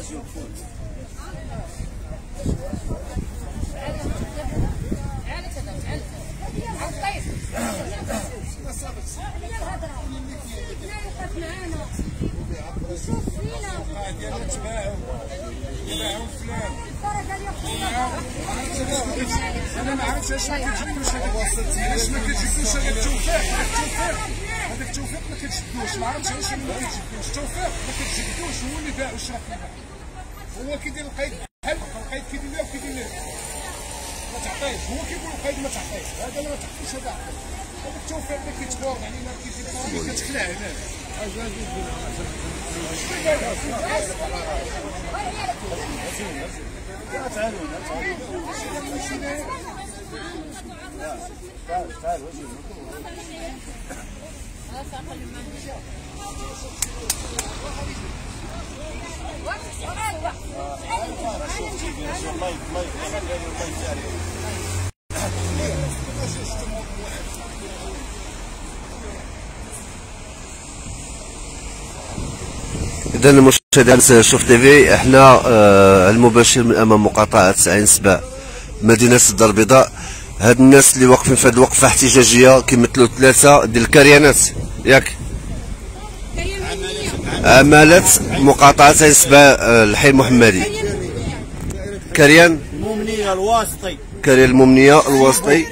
انا ما عرفتش علاش ما كتجبدوش علاش ما كتجبدوش هذاك التوفيق هذاك التوفيق ما كتجبدوش ما عرفتش علاش ما كتجبدوش التوفيق ما كتجبدوش هو اللي باع وشرا هو كيدير القيد بحال القيد كيدير ليه وكيدير ليه ما تعطيش هو كيقول القيد ما تعطيش هذا اللي ما تعطيش هذا هذاك التوفيق اللي كيتبورد علينا كيدير اللي كتخلع هنا إذا المشاهدين شوف تيفي، احنا المباشر من امام مقاطعة عين سبع مدينة الدار البيضاء. هاد الناس اللي واقفين في هاد الوقفة احتجاجية كيمثلوا ثلاثة ديال الكريانات ياك عمالة مقاطعة عين سبع الحي المحمدي. كريان الممنية الواسطي، كريان الممنية الواسطي.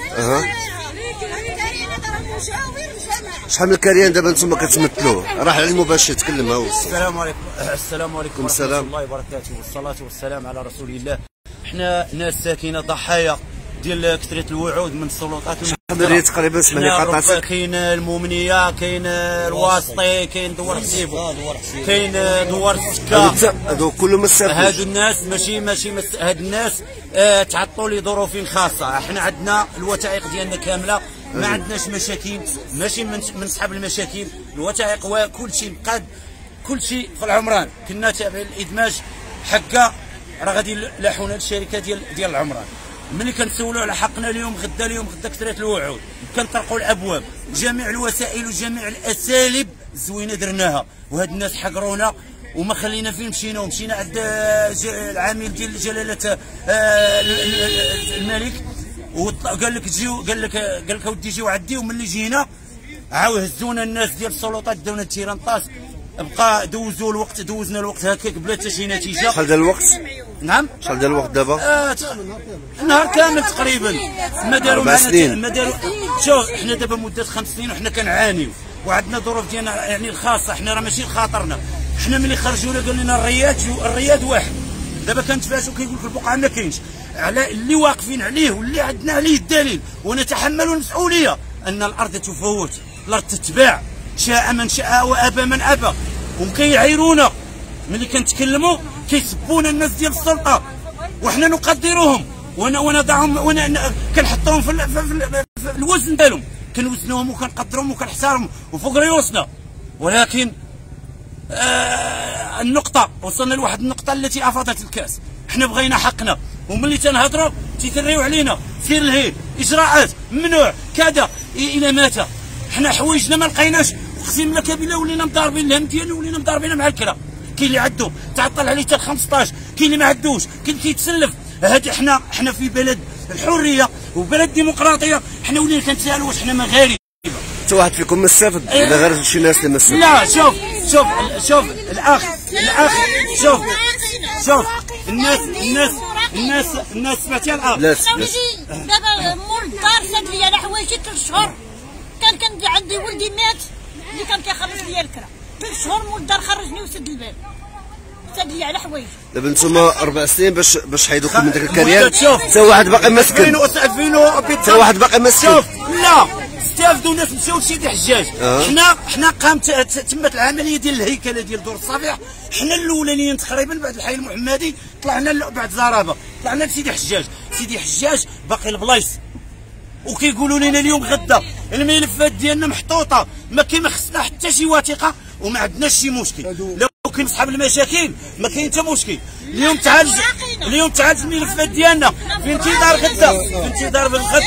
شحال من كريان دابا نتوما كتمثلوه؟ راه على المباشر تكلم. هاو السلام عليكم. السلام عليكم ورحمة الله وبركاته، والصلاة والسلام على رسول الله. احنا ناس ساكنة ضحايا ديال كثرة الوعود من السلطات. شحال تقريبا سمعني قاطعتك؟ كاين المؤمنية، كاين الواسطي، كاين دوار حسيبو، كاين دوار السكة. هادو كلهم مسافوش. هادو الناس ماشي هاد الناس تعطوا لظروف خاصة. احنا عندنا الوثائق ديالنا كاملة، ما عندناش مشاكل، ماشي من صحاب المشاكل. الوثائق وكل شيء مقاد، كل شيء في العمران. كنا تابعين الادماج حقا، راه غادي يلاحونا الشركه ديال العمران. ملي كنسولوا على حقنا اليوم غدا كثرت الوعود، كنطرقوا الابواب، جميع الوسائل وجميع الاساليب زوينه درناها، وهاد الناس حقرونا وما خلينا فين مشينا. ومشينا عند العامل ديال جلاله الملك، وقال لك جيو، قال لك ودي جيو عندي. وملي جينا عاود هزونا الناس ديال السلطات، داونا التيرانطاس، بقى دوزنا الوقت هكاك بلا حتى شي نتيجه. شحال ديال الوقت؟ نعم شحال ديال الوقت دابا؟ النهار كامل تقريبا. ما داروا 4 سنين. ما داروا. شوف احنا دابا مده 5 سنين وحنا كنعانيو، وعندنا ظروف ديالنا يعني الخاصه. احنا راه ماشي خاطرنا. احنا ملي خرجونا قال لنا الرياض واحد. دابا كنتفاشوا كيقول لك البقعه ما كاينش، على اللي واقفين عليه واللي عندنا عليه الدليل، ونتحمل المسؤوليه ان الارض تفوت، الارض تتباع، شاء من شاء وابى من ابى. وكيعايرونا ملي كنتكلموا كيسبونا الناس ديال السلطه، وحنا نقدرهم ونضعهم كنحطوهم في الوزن ديالهم، كنوزنوهم وكنقدرهم وكنحترمهم وفوق ريوسنا. ولكن النقطه وصلنا لواحد النقطه التي افاضت الكاس. حنا بغينا حقنا، وملي تنهضروا تيتريو علينا سير الهيل، اجراءات، ممنوع كذا الى متى؟ حنا حوايجنا ما لقيناش، اقسم لك بالله ولينا مضاربين الهم ديالنا، ولينا مضاربين مع الكرا. كاين اللي عندو تعطل عليه حتى 15، كاين اللي ما عندوش، كاين اللي كيتسلف. هادي حنا في بلد الحريه وبلد ديمقراطيه. حنا ولينا كنتسالوا واش حنا مغاربه. حتى واحد فيكم ما استافد ولا غير شي ناس اللي ما استافدوا؟ لا شوف الاخ شوف الناس سمعتي الاخ؟ لا دابا مول الدار سد لي انا حوايجي 3 شهور. كان عندي ولدي مات اللي كان كيخلص لي الكرا، 3 شهور مول الدار خرجني وسد الباب، سد لي على حوايجي. دابا نتوما 4 سنين باش حيدوكم من داك الكريان، حتى واحد باقي مسكن، حتى واحد باقي مسكن. شوف لا استافدوا الناس مشاو لسيدي حجاج. حنا قامت تمت العمليه ديال الهيكله ديال دور الصفيح. حنا الاولانيين تقريبا بعد الحي المحمدي، طلعنا بعد زرابه، طلعنا لسيدي حجاج. سيدي حجاج باقي البلايص، وكيقولوا لنا اليوم غدا الملفات ديالنا محطوطه، ما خصنا حتى شي وثيقه وما عندناش شي مشكل. لو كاين صحاب المشاكل ما كاين حتى مشكل. اليوم تعالج الملفات ديالنا في انتظار غدا، في انتظار الغد.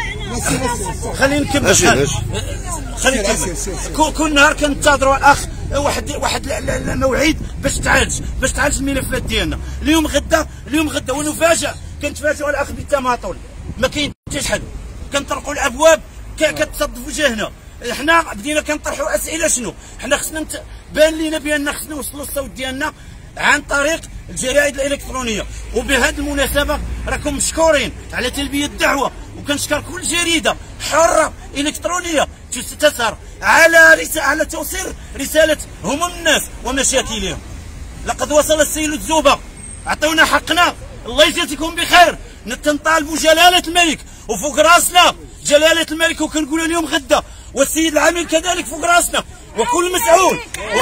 خلينا نكمل. كل نهار كنتظروا الاخ واحد الموعد باش تعالج الملفات ديالنا. اليوم غدا ونفاجئ، كنتفاجئوا الاخ بالتماطل، ما كاين حتى شحال، كنطرقوا الابواب كتصدف وجهنا. حنا بدينا كنطرحوا اسئله، شنو حنا خصنا بان لينا بان خصنا نوصلوا الصوت ديالنا عن طريق الجرائد الالكترونيه. وبهذه المناسبه راكم مشكورين على تلبيه الدعوه، وكنشكر كل جريده حره الكترونيه تسهر على توصيل رساله هموم الناس ومشاكلهم. لقد وصل السيد الزوبه، عطونا حقنا، الله يجازيكم بخير. تنطالبوا جلاله الملك وفوق راسنا جلاله الملك، وكنقولوا اليوم غدا، والسيد العميد كذلك فوق راسنا، وكل مسؤول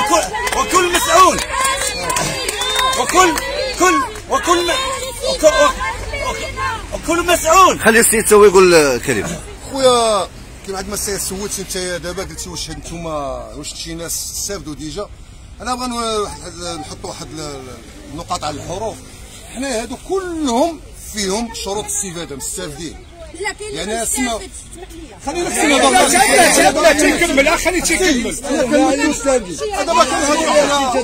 وكل مسؤول. خلي السيد سوي يقول كريم. خويا كيما عندما سولتي انت دابا قلتي واش نتوما واش شي ناس استافدوا ديجا، انا بغا نحطوا واحد النقاط على الحروف. حنا هادو كلهم فيهم شروط الاستفاده مستافدين. يعني اسمع خلينا لا تكمل، خليه تكمل. دابا كنهضروا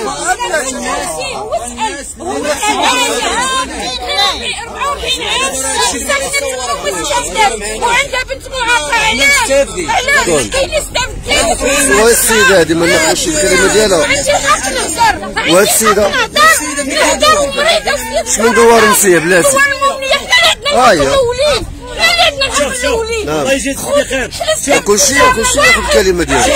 وعندها بنت معاقه، علاش كاين يستافد؟ وهاد السيده هادي ما ناخذش الكلمه ديالها، وهاد السيده شنو دوار نسيه بلاتي؟ الله يجزيك بخير. كلشي ياخذ الكلمه ديالو.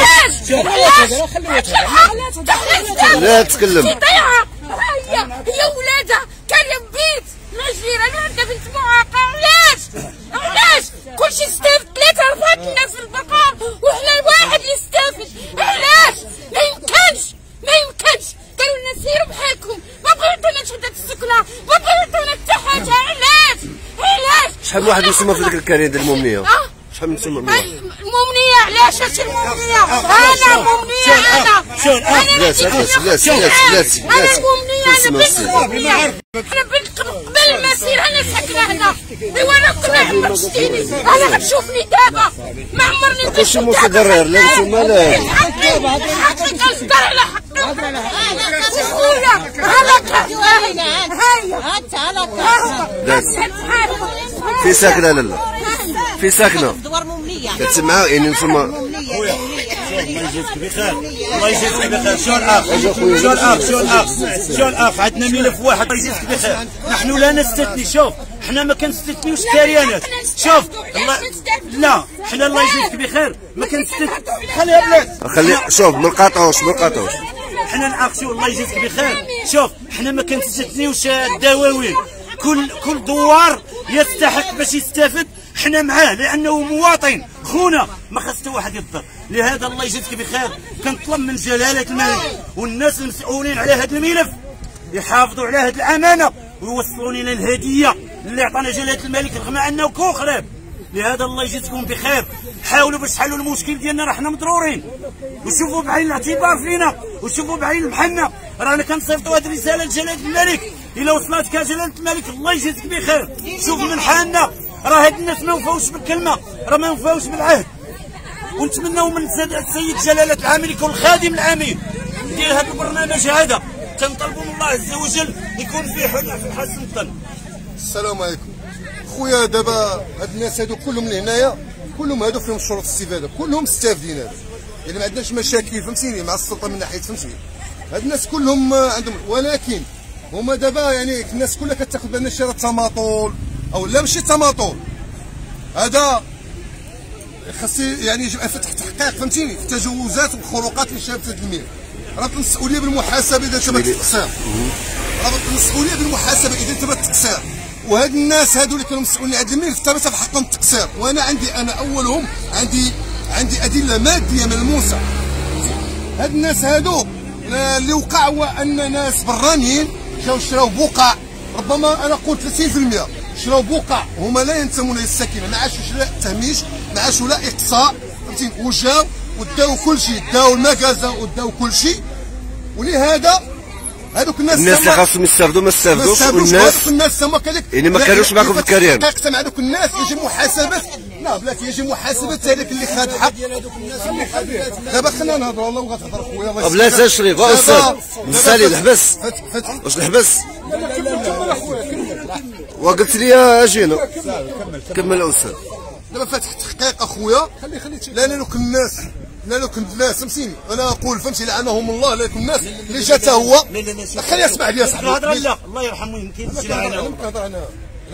لا تكلم. هي ولادها كان بيت الجيران عندها بنت معاقه، علاش كلشي استافد؟ 3-4 الناس في البقر وحنا واحد اللي استافد. علاش؟ ما يمكنش قالوا لنا سيروا بحالكم، ما بغاو يعطونا شهاده السكنه، ما بغاو يعطونا حتى حاجه. علاش؟ شحال من واحد يسمى في ذاك الكارين ديال المومنيه؟ شحال من تسمى المومنيه؟ علاش هادشي المومنيه؟ انا مومنيه، انا بلاتي انا مومنيه، انا بنت مومنيه، انا بنت قبل المسير، انا ساكنه هنا. ايوا انا كنا عمرك شتيني، انا غتشوفني دابا ما عمرني بقيت كلشي متضرر. لا نتوما لا حقي كنصدر على حقي خويا. في ساكنه لالا، في ساكنه دوار مومنيه كتسمعوا يعني نتوما. خويا الله يجزيك بخير، الله يجزيك بخير. شو الاخ عندنا ملف واحد، الله يجزيك بخير. نحن لا نستثني، شوف حنا ما كنستثنيوش التريانات، شوف لا حنا الله يجزيك بخير ما كنستثني. خليها بلاد، خلي شوف ما نقاطعوش حنا نعاقشوا الله يجزيك بخير. شوف حنا ما كنستثنيوش الدواوين، كل دوار يستحق باش يستافد، حنا معاه لانه مواطن خونا، ما خص حتى واحد يضر. لهذا الله يجزيك بخير كنطلب من جلاله الملك والناس المسؤولين على هذا الملف يحافظوا على هذه الامانه ويوصلوا لنا الهديه اللي عطانا جلاله الملك رغم انه كون خراب. لهذا الله يجزيكم بخير، حاولوا باش تحلوا المشكل ديالنا، راه حنا مضرورين، وشوفوا بعين الاعتبار فينا، وشوفوا بعين بحالنا، رانا كنصيفطوا هذه الرساله لجلاله الملك. الا وصلتك جلاله الملك الله يجزيك بخير، شوف من حالنا، راه هاد الناس ما وفاوش بالكلمه، راه ما وفاوش بالعهد. ونتمناو من السيد جلاله العامل يكون خادم الامين ديال هذا البرنامج هذا، تنطلبوا من الله عز وجل يكون فيه حسن الظن. السلام عليكم خويا. دابا هاد الناس هادو كلهم لهنايا، كلهم هادو فيهم شروط الاستفاده، كلهم مستافدين هادو، يعني ما عندناش مشاكل فهمتيني مع السلطه من ناحيه فهمتيني. هاد الناس كلهم عندهم، ولكن هما دابا يعني الناس كلها كتاخذ بان شي راه تماطل او لا ماشي تماطل، هذا خاص يعني يجب فتح تحقيق فهمتيني في التجاوزات والخروقات اللي شابت هاد الملف. راه المسؤوليه بالمحاسبه اذا تم التقصير، راه المسؤوليه بالمحاسبه اذا تم التقصير. وهاد الناس هادو اللي كانوا مسؤولين على الملف ثبت في حقهم التقصير، وانا عندي اولهم عندي ادله ماديه ملموسه. هاد الناس هادو اللي وقع هو ان ناس برانيين جاو شراو بقع، ربما انا قلت 30% شراو بقع هما لا ينتمون للسكنه، ما عاشوش لا تهميش، ما عاشوا لا اقصاء فهمتيني، وجاو وداو كل شيء، داو المكازا وداو كل شيء. ولهذا هذوك الناس اللي خاصهم يستافدوا ما استافدوش، والناس هذوك الناس هما كذلك يعني ما كانوش معكم في الكريم. حقيقة مع هذوك الناس يجب محاسبة. لا بلاتي يجب محاسبة هذاك اللي خد حق. دابا خلينا نهضروا والله وغتهضر خويا الله بلا تشريف استاذ نسالي الحبس واش الحبس وقلت لي اجينا كمل استاذ. دابا فاتح تحقيق اخويا لان لوك الناس فهمتيني انا اقول فهمتي لعنهم الله لوك الناس اللي جات هو خليني اسمع لي صاحبي الهضره لا الله يرحمه يمكن تجي لعنه لم كنهضر انا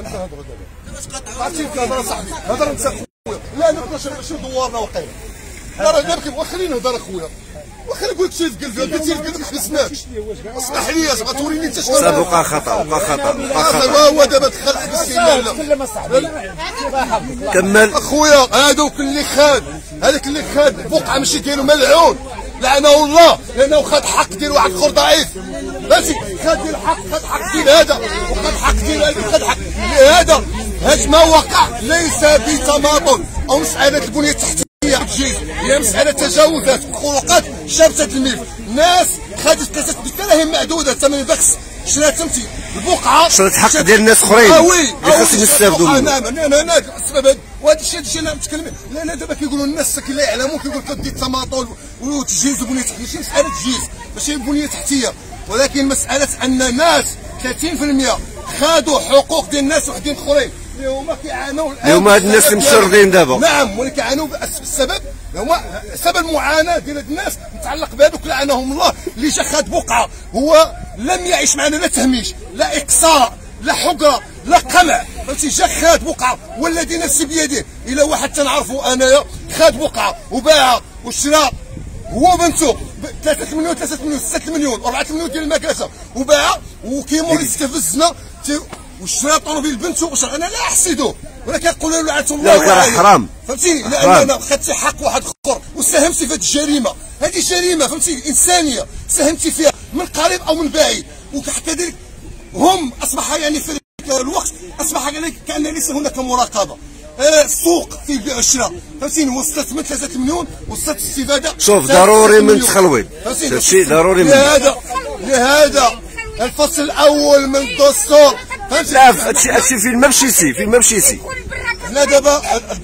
عرفتي الهضره صاحبي هضر انت خويا لا انا شنو دوارنا وقيله لا يمكن وخليني نهضر اخويا وخليني نقول لك شي في قلبي قلتي في قلبك حبسناك اسمح لي تبغى توريني انت شنو وقع خطا هو دابا دخل حبس لا كمل اخويا هذوك اللي خاد هذاك اللي خاد بقعه ماشي ديالو ملعون لعنه الله لانه خد حق ديال واحد اخر ضعيف فهمتي خد ديال الحق خد حق ديال هذا وخد حق ديال هذا خد حق لهذا هاش ما وقع ليس بتماطل او مساله البنيه التحتيه هي مساله تجاوزات خروقات شابه الميف ناس خدت 3 دراهم معدوده ثمن بخس شرات فهمتي البقعه شرات حق ديال الناس اخرين اللي خاصهم يستافدوا منه. انا السبب وهذا الشيء اللي نتكلم لان دابا كيقولوا الناس لا يعلموا كيقول لك دير التماطل وتجهيز بنيه تحتيه ماشي مساله تجهيز ماشي بنيه تحتيه ولكن مساله ان ناس 30% خادوا حقوق ديال الناس وحدين اخرين اللي هما كيعانوا الان هما هاد الناس مشردين دابا نعم ولكن كيعانوا السبب هما سبب المعاناه ديال هاد الناس متعلق بهذوك لعنهم الله اللي جا خاد بقعه هو لم يعيش معنا لا تهميش لا اقصاء لا حقره لا قمع فهمتي جا خاد بقعه والذي نفسي بيده الى واحد تنعرفوا انايا خاد بقعه وباعها وشرا هو بنتو 3 مليون 6 مليون 4 مليون ديال المكاسه وباعها وكيمول يستفزنا وشرا طوموبيل بنتو انا لا احسدو ولكن كنقول له لعنة الله لا حرام فهمتي لان انا خدت حق واحد اخر وساهمتي في هذه الجريمه هذه جريمه فهمتي انسانيه ساهمتي فيها من قريب او من بعيد وكذلك هم اصبح يعني في الوقت اصبح كان ليس هناك مراقبه السوق في البيع والشراء فهمتيني وصلت من 3 مليون وصلت الاستفاده شوف ضروري من تخلوي هادشي ضروري من لهذا الفصل الاول من الدستور فهمتي لا هادشي فين ما مشيتي هنا دابا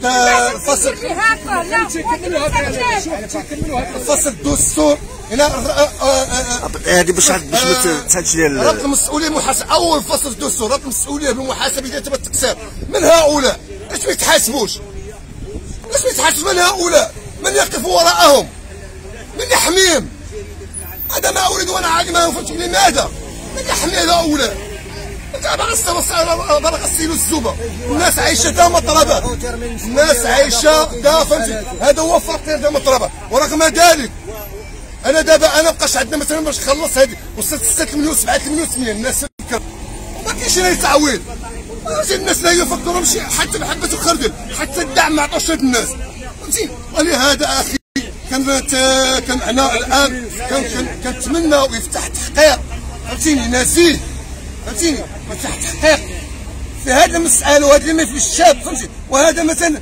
الفصل الدستور هنا هذه باش ما تهدش لي ربط المسؤوليه محاسبه اول فصل في الدستور ربط المسؤوليه بالمحاسبه اذا تم التكساب من هؤلاء ليش ما يتحاسبوش من هؤلاء من يقف وراءهم من يحميهم هذا ما اريد وانا عادي ما فهمت لماذا من يحمي هؤلاء انت باغي غسيلوا الزوبه الناس عايشه دا مطربات الناس عايشه دا فهمتي هذا هو فقير دا مطربات ورغم ذلك انا دابا انا مابقاش عندنا مثلا باش نخلص هذه وصلت 6 مليون 7 مليون 8 الناس ما كاينش لا تعويض الناس لا يفكروا ماشي حتى بحبه الخردل حتى الدعم ما عطوش هاد الناس فهمتي ولهذا اخي كان انا الان كنتمنى ويفتح تحقيق فهمتيني نزيه فهمتيني يفتح تحقيق في هذا المسألة وهذا الملف الشاب فهمتي وهذا مثلا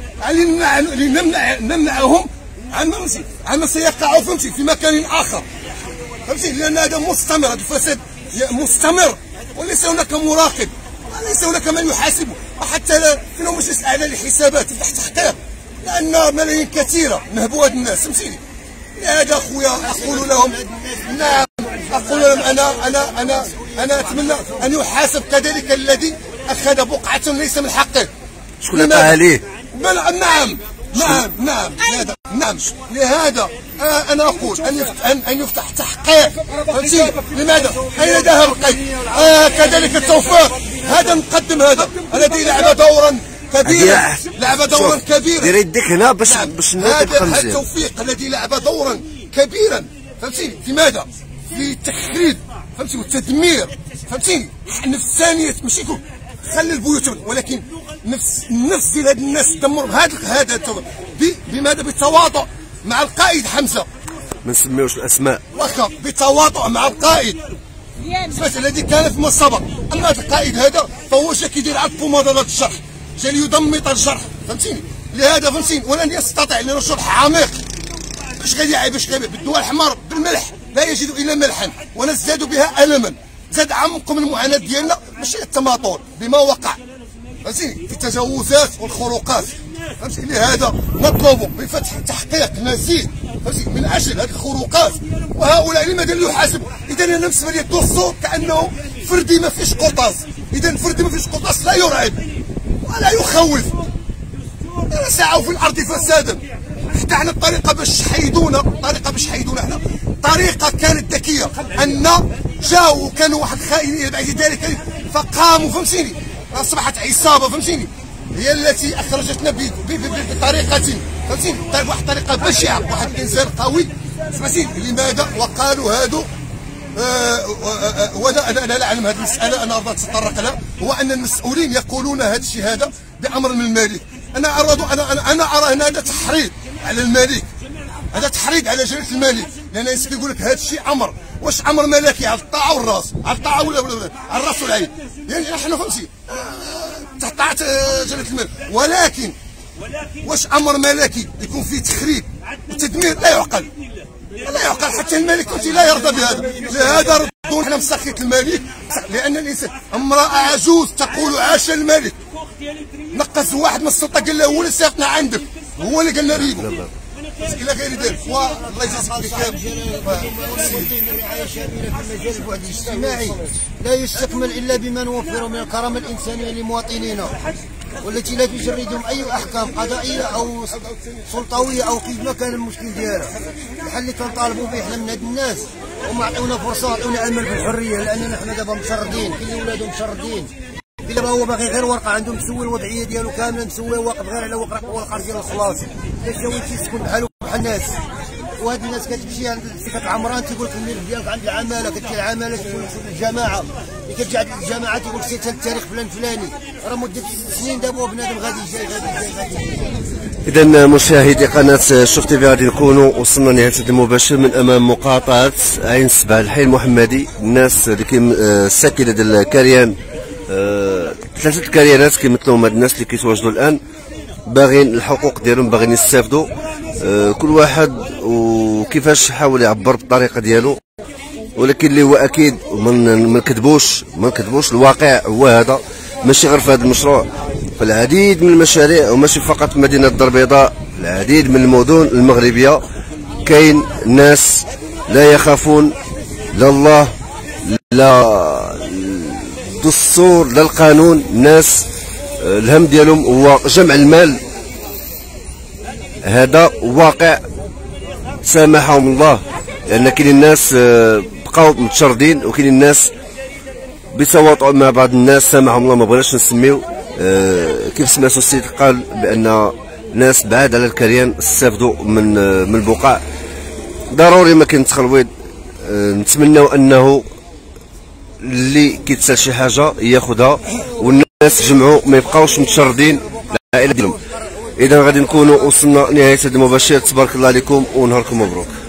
نمنعهم عما سيقع فهمتي في مكان اخر فهمتي لان هذا مستمر هذا الفساد مستمر وليس هناك مراقب وليس هناك من يحاسبه وحتى في المجلس الاعلى للحسابات يفتح تحقيق لان ملايين كثيره نهبوا هاد الناس فهمتيني لهذا اخويا اقول لهم نعم اقول لهم انا اتمنى ان يحاسب كذلك الذي اخذ بقعه ليس من حقه شكون عطاها عليه نعم لهذا انا اقول ان يفتح تحقيق فهمتي لماذا اين ذهب القيد كذلك التوفيق هذا نقدم هذا الذي لعب دورا كبيرا دير يديك هنا باش هذا التوفيق الذي لعب دورا كبيرا فهمتي في ماذا في التخريب فهمتي والتدمير فهمتيني نفسانيه ماشي يقول خلي البيوت ولكن النفس ديال هاد الناس دمروا هذا بماذا بالتواطؤ مع القائد حمزه ما نسميوش الاسماء واخا بتواطؤ مع القائد الذي كان في سبق اما هذا القائد هذا فهو جا كيدير عاد بومضه الجرح جا ليضمط الجرح فهمتيني لهذا فهمتيني ولن يستطيع لانه شرح عميق باش غادي بالدواء الحمر بالملح لا يجدوا الا ملحا ونزداد بها الما. زاد عمقوا من المعاناه ديالنا ماشي التماطل بما وقع فهمتيني في التجاوزات والخروقات فهمتي. لهذا نطلب بفتح تحقيق مزيد فهمتي من اجل هذه الخروقات، وهؤلاء لماذا لا يحاسبوا؟ اذا انا بالنسبه لي الدستور كانه فردي ما فيش قرطاس، اذا فردي ما فيش قرطاس لا يرعب ولا يخوف. سعوا في الارض فسادا، حتى احنا الطريقه باش حيدونا احنا طريقه كانت ذكيه، ان جاوا كانوا واحد الخائنين بعد ذلك فقاموا فهمتيني، اصبحت عصابه فهمتيني هي التي اخرجتنا بطريقه فهمتيني، واحد الطريقه بشعه، واحد الانسان قوي فهمتيني. لماذا؟ وقالوا هادو وانا لا اعلم هذه المساله، انا اريد اتطرق لها، هو ان المسؤولين يقولون هذا الشيء هذا بامر من الملك. انا ارى ان هذا تحريض على الملك، هذا تحريض على جلاله الملك، لان يقول لك هذا الشيء امر، واش امر ملكي على الطاعه والراس، على الطاعه ولا على الراس والعين، يعني نحن فهمتي تحت طاعه جلاله الملك، ولكن واش امر ملكي يكون فيه تخريب وتدمير؟ لا يعقل، لا يعقل، حتى الملك لا يرضى بهذا. لهذا ردوا حنا مسخيت الملك، لان الانسان امراه عجوز تقول عاش الملك، نقص واحد من السلطه قال له هو اللي ساقنا عندك، هو اللي قال لنا ريبو الى غير ذلك. والله يجزيك بخير. الرعايه الشامله في مجال البعد الاجتماعي لا يستكمل الا بما نوفره من الكرامه الانسانيه لمواطنينا، والتي لا تجردهم اي احكام قضائيه او سلطويه او كيف ما كان المشكل ديالها. الحل اللي كنطالبوا به حنا من هاد الناس هما عطيونا فرصه، عطيونا امل في الحريه، لاننا حنا دابا مشردين، كاين اللي ولادهم مشردين، دابا هو باغي غير ورقه، عنده مسوي الوضعيه ديالو كامله مسويه، واقف غير على ورقه ديال الخلاص، باش هو تيسكن بحالو بحال الناس. وهاد الناس كتمشي عند السكه العمران تيقول لك الملف ديالك عند العماله، كتجي العماله تقول لك الجماعه، اللي كتجي عند الجماعه تيقول لك سير التاريخ فلان فلاني، راه مده 6 سنين دابا بنادم غادي جاي. إذا مشاهدي قناة شوف تيفي غادي نكونوا وصلنا لنهاية المباشر من أمام مقاطعة عين سبع الحي المحمدي. الناس اللي الساكنة ديال الكريان، 3 كريانات كيمثلوهم هاد الناس اللي كيتواجدوا الآن، باغيين الحقوق ديالهم، باغيين يستافدوا، كل واحد وكيفاش حاول يعبر بالطريقة ديالو، ولكن اللي هو أكيد ما نكذبوش الواقع هو هذا، ماشي غير في هذا المشروع، فالعديد من المشاريع وماشي فقط في مدينة الدار البيضاء، العديد من المدن المغربية كاين ناس لا يخافون لا الله لا الدستور لا القانون، ناس الهم ديالهم هو جمع المال. هذا واقع سامحهم الله، لأن كاين الناس بقاو متشردين، وكاين الناس بتواطؤ مع بعض الناس سامحهم الله، ما بغيناش نسميو. كيف سمعتوا السيد قال بأن ناس بعاد على الكريان استافدوا من البقاع. ضروري ما كاين تخلويض، نتمناو انه اللي كيتسال شي حاجه ياخذها، والناس يجمعوا ما يبقاوش متشردين العائله ديالهم. اذا غادي نكونوا وصلنا لنهايه هذا المباشر، تبارك الله عليكم ونهاركم مبروك.